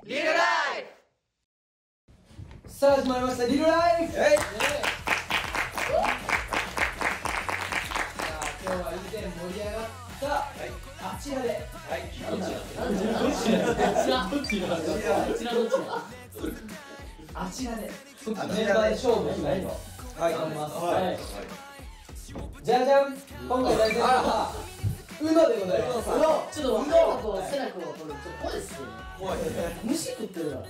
リルライフ。 さあ始まりましたリルライフ。さあ今日は以前盛り上がったあちらであちらでメンバーで勝負したいと思います。じゃじゃん、今回大事なのはUNOでございます。 ちょっと若い子と背中をこれちょっと怖いっすよね。 怖いね。 虫食ってるから。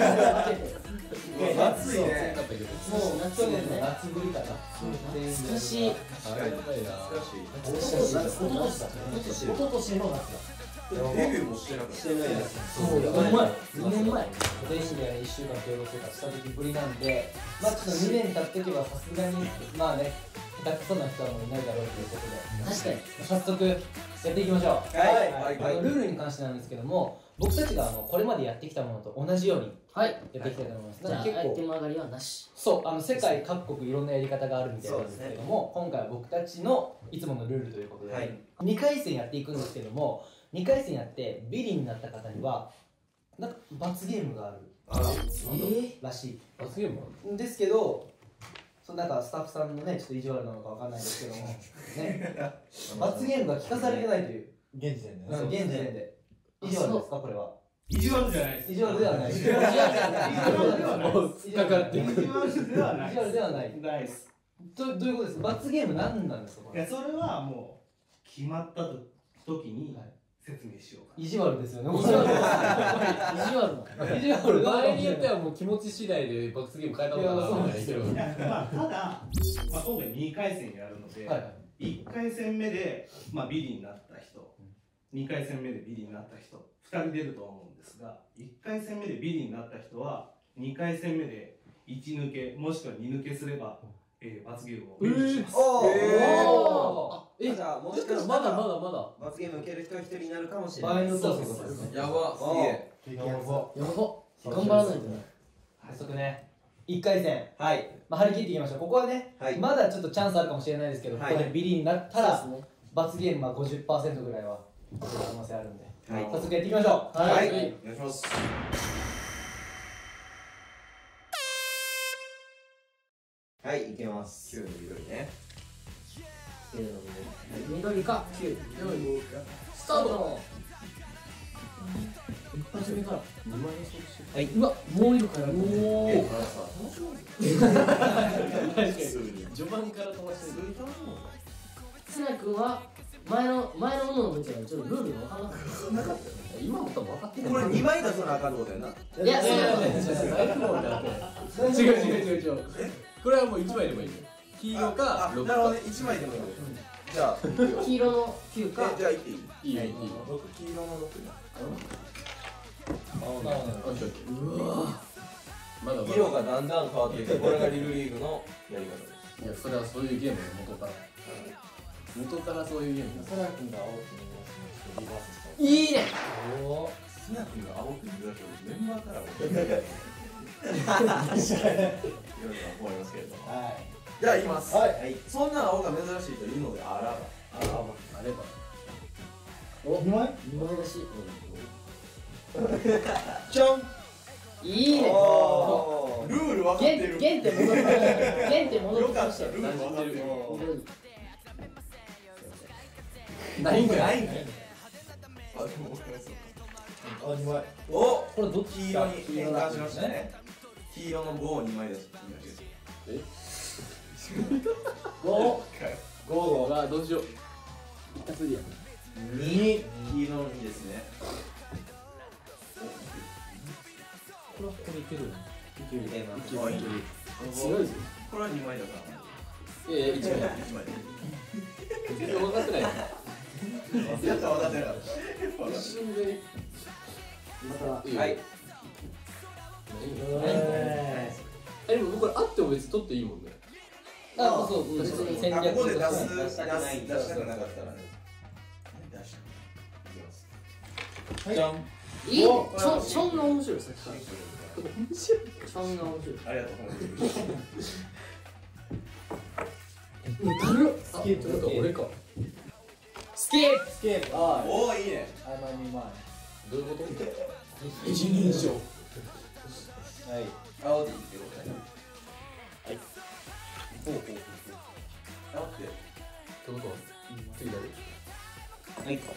暑いね。 もう夏去年のね。 夏ぶりかな。 懐かしい。 確かに。懐かしい。 一昨年の夏だ。 デビューもしてなかった。 してないです。そう、2年前。 電子で1週間共同生活した時ぶりなんで、まあちょっと2年経っておけばさすがにまあね、下手くそな人はもういないだろうということで、 確かに。 早速やっていきましょう。ルールに関してなんですけども、僕たちがこれまでやってきたものと同じようにはい。 やっていきたいと思います。 じゃあ、 結アイテ構ム上がりはなし。 そう世界各国いろんなやり方があるみたいなんですけども、今回は僕たちのいつものルールということで、2回戦やっていくんですけども、2回戦やってビリになった方にはなんか罰ゲームがあるらしい。 罰ゲームあるですけど、なんかスタッフさんのね、ちょっと意地悪なのかわかんないですけどもね、罰ゲームが聞かされてないという現時点で現時点で意地悪ですかこれは？ 意地悪じゃないです。 意地悪ではない。意地悪ではない。 突っかかってくる。 意地悪ではない。 意地悪ではない。 ないです。 どういうことですか？罰ゲーム何なんですかこれ？ いや、それはもう決まった時に説明しようか。 意地悪ですよね。 意地悪だ。 意地悪場合によってはもう気持ち次第で罰ゲーム変えた方がいいけど。 いや、まあただ、今回2回戦やるので、1回戦目でビリになった人、2回戦目でビリになった人、2人出ると思うんですが、1回戦目でビリになった人は2回戦目で1抜けもしくは2抜けすれば、罰ゲームを免除します。 じゃあもしかしたまだらまだ罰ゲーム受ける人1人になるかもしれ場合ない。 によってはそういうことですね。 やば。すげえ。 やば。頑張らないとね。 早速ね、1回戦はい張り切っていきましょう。ここはね、まだちょっとチャンスあるかもしれないですけど、ここでビリになったら罰ゲームは 50% ぐらいは可能性あるんで、早速やっていきましょう。 はいお願いします。はい、いけます。9の緑ね。 緑か9。スタート。一発目から2枚予想して。うわ、もう色変えられた。 序盤から飛ばしてる。 せな君は前のものの時はちょっとルールが分からなかった。 今も多分分かってない。 これ2枚出さなあかんってことやな。 いや、そう違う。これはもう1枚でもいいよ。黄色か6 なるほどね、1枚でもいい。じゃあ黄色の9か。 じゃあいっていい？ いいよ。 僕黄色の6だ。 まだ色がだんだん変わっていく。これがリルリーグのやり方です。 いや、それはそういうゲームの元からそういうゲームソラ君が青く見ますね。 いいね。 スナ君が青く見出してメンバーからもいろいろ思いますけれども。じゃあ言います。そんな青が珍しいというのであれば 2枚だし。 ちょん。 いいね。 ルール分かってる。 原点戻ってましたよ。 ルール分かってる。 ないんかい。 あ、でも分かります。お、 これどっち？ 黄色に変換しましたね。黄色の5を2枚です。 5がどうしよう。一発でやる。 2、黄色の2ですね。 これはこれいけるよね。いける。 強いぞ。 これは2枚だから。 1枚。全然分かってないよ。 分かってなかった。 一瞬で。 また。 はい。 でもこれあっても別に取っていいもんね。 そう、別に戦略ここで出としたくなかったらね。出した。いきます。じゃん。 いいね。ちょんが面白い、さっきから。ちょんが面白い。 ありがとうございます。 スケート俺か。 スケープ。 おお、いいね。 どういうこと一人称。 はい、青でいいってことね。はい。ほうほうほうほう。青って。 ってことは次誰？ はい。 好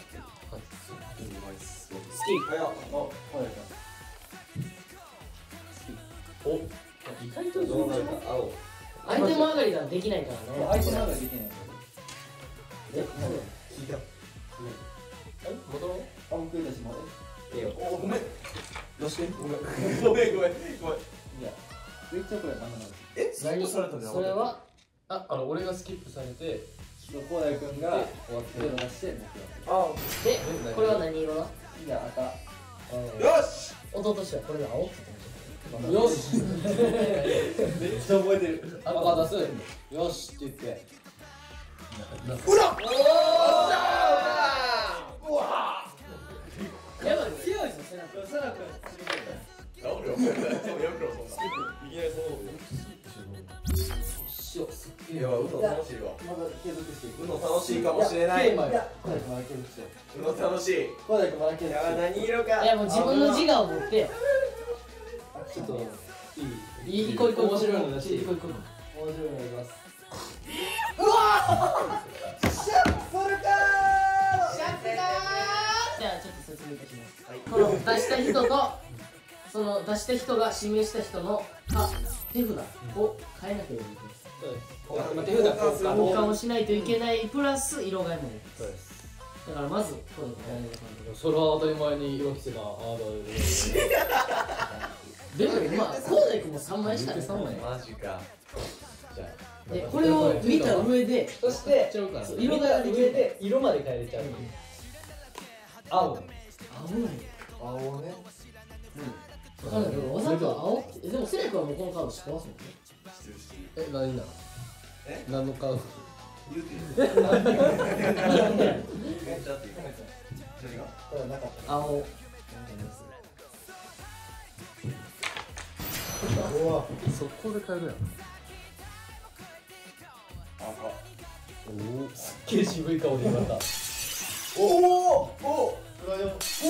き。 はい、あ、 お、意外とどうなるか、青。 アイテム上がりができないからね。 相手の方ができない。 え、そう聞いた。 元のあ、僕出します。 お、ごめん。どうして？ごめん。 いや、スイッチオフやバナナです。 え、スキップされたんじゃなかった？ それは俺がスキップされて、 コウダイ君が終わってるの出して僕が。 あ、 で、これは何色だ？ じゃあ赤。 よし。 弟としてはこれが青ってよし。めっちゃ覚えてる。 赤出す。よしって言って。 うら。 やばい、強いぞ、背中。 サラ君。 やめろ、やめろ、そんな。いきなりそう。いや、うの楽しいわ。 まだ継続していく。 うの楽しいかもしれない。 いや、コウダイ君まだ継続して。 うの楽しい。 コウダイ君まだ継続して。 何色か。 いや、もう自分の自我を持ってよ。 ちょっといい、こいこい面白いのだし、 こいこい。 面白いのやります。 シャッフルかー。じゃあちょっと説明いたします。この出した人とその出した人が指名した人の手札を変えなければいけない。 手札交換をしないといけないプラス色替えもできそうま。 ですす。 だからまずこれそれは当たり前に色着せな。 でもまあコウダイ君も3枚しかない。 マジか。 じゃでこれを見た上でそして色色がが上で上で色まで変えれちゃう。青。 青い。 青ね。 わかんないけどわざと青ってでもセレクはもうこのカード知ってますもんね。 え、何なの？ え？ 何のカード？ 言うていい？めっちゃっていい。何が？ これはなかった。 青。 速攻で変えるやん。 赤。 おお、すっげえ渋い顔で言われた。 おお。おお。やばい。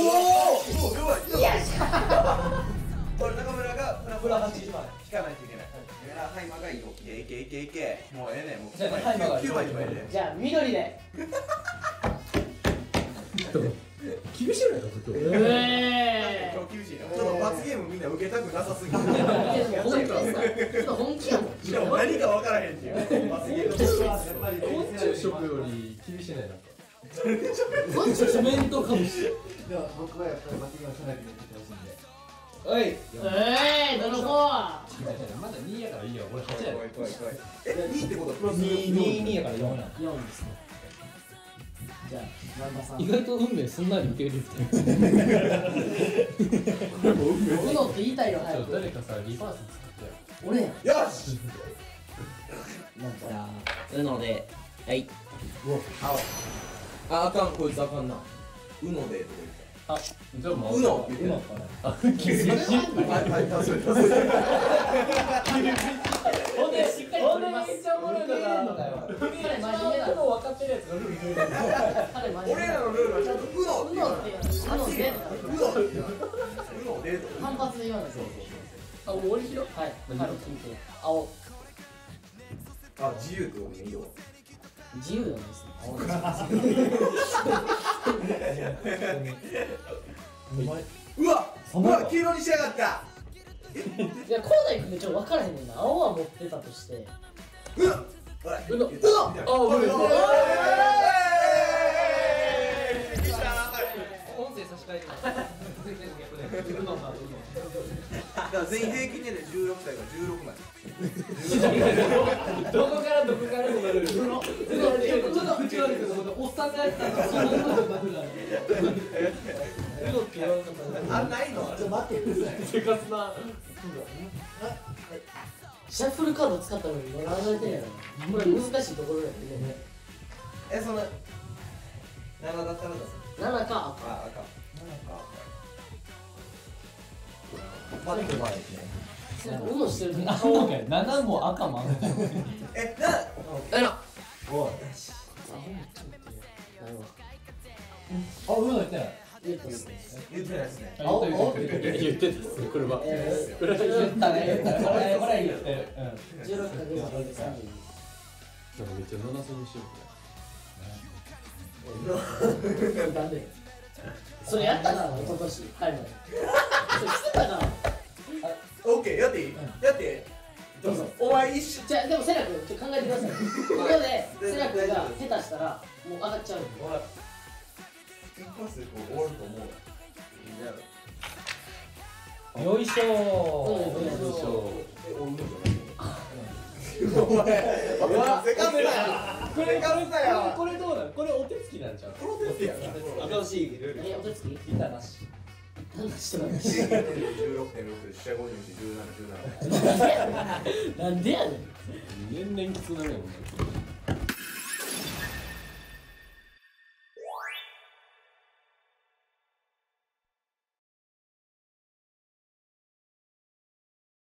これ中村がプラ8枚引かないといけない。ハイマがいいよ。いけ。もうええねん。もうじゃあハイマが 9枚とかええじゃあ緑で。 厳しいのよ、今日。 今日厳しいね。ちょっと罰ゲームみんな受けたくなさすぎる。 本気やもん。 しかも何か分からへんっていう罰ゲーム。 やっぱり昆虫食より厳しいね、なんか。 こっちコメントかもしれん。 では僕はやっぱり罰ゲームしないといけないほしいんで。 おい。 どの子は。 まだ2やからいいよ。俺8やで。 怖い。え、2ってことはプラス 2やから4や。 4ですね。じゃあ南波さん。 意外と運命すんなり受け入れてる。 うのって言いたいよ早く。 誰かさ、リバース使ってよ。 俺や。 よし。 じゃあうのではい。 あかん、こいつあかんな。うのであ、じゃあもう。 うのあ、厳しい。 はい、 ほんでしっかり取ります。 めっちゃおもろいのがあるのだよ。 彼真面目なの。 分かってるやつがルール言うてる。 彼真面目俺らのルールはちゃんとうのって言わない。 うのでうので反発で言わないですよ。 あ、もう終わりしよう。 はい。彼聞いて青。 あ、自由ってことでいいよ。 自由じゃないですね。 うわ、黄色にしやがった。 いや、コウダイ君ってちょっと分からへんねんな。青は持ってたとして。 うの。 あ、俺。 音声差し替えてます。 だから全員平均年齢16歳が16枚。 どこからどこからとなる。ちょっと口悪いけど、おっさんがやったらそんなことなくなる。 あ、ないの？ ちょっと待ってください。 生活な。 シャッフルカード使ったのに笑われてんやろ。これ難しいところやけどね。 え、その7だったら出す。 7か赤。 あ、赤。 待ってくださいね。 うのしてる時 7も赤もある。 え、 おい。あ、うの言ってない。 言ってます言ってないですね。 青って言ってたっす車言ったね言ったねこれ言ってる 16かける32 なんかめっちゃ7戦にしよなんでそれやったな、一昨年入るまでそれしてたなオッケー、やっていい？やってどうぞ。お前一瞬。 じゃあでもセラ君、ちょっと考えてくださいここでセラ君が下手したらもう上がっちゃう一発でこう終わると思う。 よいしょお前、せかせだよ。これかせだよ。 これどうなん？これお手つきなんちゃう？ この手つきやな。新しいルール。 お手つきギターなしなんだしてない 16.6、四捨五入して17、17。 なんでやねん年々きつなるやもんね。